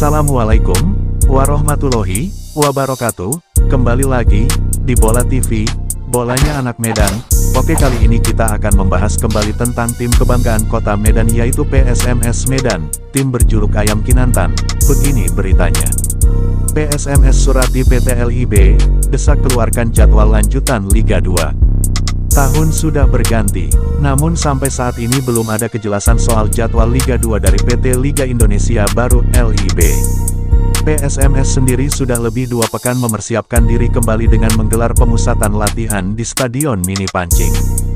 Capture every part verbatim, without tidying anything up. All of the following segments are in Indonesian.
Assalamualaikum warahmatullahi wabarakatuh. Kembali lagi di Bola T V, bolanya anak Medan. Oke, kali ini kita akan membahas kembali tentang tim kebanggaan kota Medan, yaitu P S M S Medan, tim berjuluk Ayam Kinantan. Begini beritanya. P S M S surati P T L I B, desak keluarkan jadwal lanjutan Liga dua. Tahun sudah berganti, namun sampai saat ini belum ada kejelasan soal jadwal Liga dua dari P T Liga Indonesia Baru L I B. P S M S sendiri sudah lebih dua pekan mempersiapkan diri kembali dengan menggelar pemusatan latihan di Stadion Mini Pancing.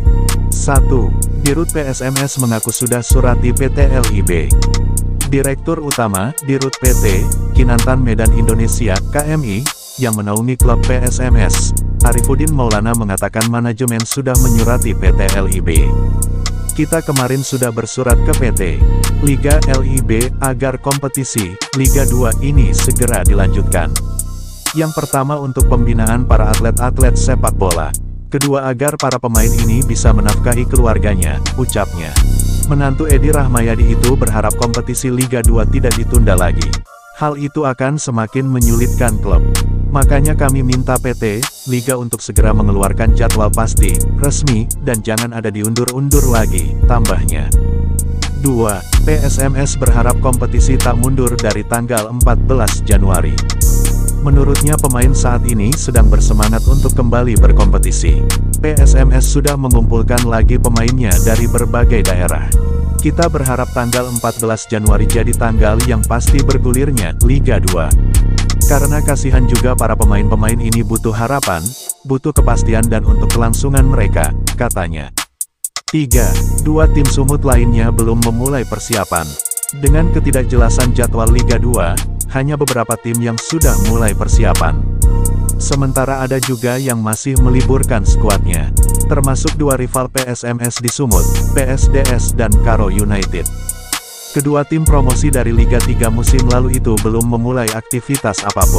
satu. Dirut P S M S mengaku sudah surati P T L I B. Direktur Utama, Dirut P T, Kinantan Medan Indonesia, K M I, yang menaungi klub P S M S, Arifudin Maulana mengatakan manajemen sudah menyurati P T L I B. Kita kemarin sudah bersurat ke P T Liga L I B agar kompetisi Liga dua ini segera dilanjutkan. Yang pertama untuk pembinaan para atlet-atlet sepak bola. Kedua agar para pemain ini bisa menafkahi keluarganya, ucapnya. Menantu Edi Rahmayadi itu berharap kompetisi Liga dua tidak ditunda lagi. Hal itu akan semakin menyulitkan klub. Makanya kami minta P T Liga untuk segera mengeluarkan jadwal pasti, resmi, dan jangan ada diundur-undur lagi, tambahnya. dua. P S M S berharap kompetisi tak mundur dari tanggal empat belas Januari. Menurutnya pemain saat ini sedang bersemangat untuk kembali berkompetisi. P S M S sudah mengumpulkan lagi pemainnya dari berbagai daerah. Kita berharap tanggal empat belas Januari jadi tanggal yang pasti bergulirnya Liga dua. Karena kasihan juga para pemain-pemain ini butuh harapan, butuh kepastian dan untuk kelangsungan mereka, katanya. tiga. Dua tim sumut lainnya belum memulai persiapan. Dengan ketidakjelasan jadwal Liga dua, hanya beberapa tim yang sudah mulai persiapan. Sementara ada juga yang masih meliburkan skuadnya, termasuk dua rival P S M S di Sumut, P S D S dan Karo United. Kedua tim promosi dari Liga tiga musim lalu itu belum memulai aktivitas apapun.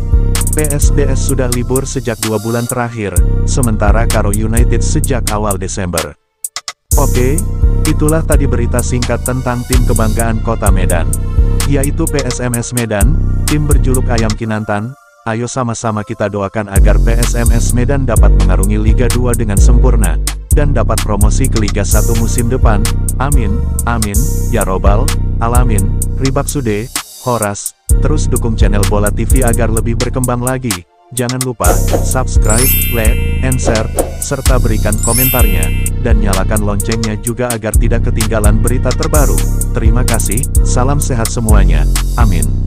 P S D S sudah libur sejak dua bulan terakhir, sementara Karo United sejak awal Desember. Oke, itulah tadi berita singkat tentang tim kebanggaan kota Medan, yaitu P S M S Medan, tim berjuluk Ayam Kinantan. Ayo sama-sama kita doakan agar P S M S Medan dapat mengarungi Liga dua dengan sempurna, dan dapat promosi ke Liga satu musim depan. Amin, amin, ya robbal alamin. Ribak Sude, Horas, terus dukung channel Bola T V agar lebih berkembang lagi. Jangan lupa, subscribe, like, and share, serta berikan komentarnya, dan nyalakan loncengnya juga agar tidak ketinggalan berita terbaru. Terima kasih, salam sehat semuanya, amin.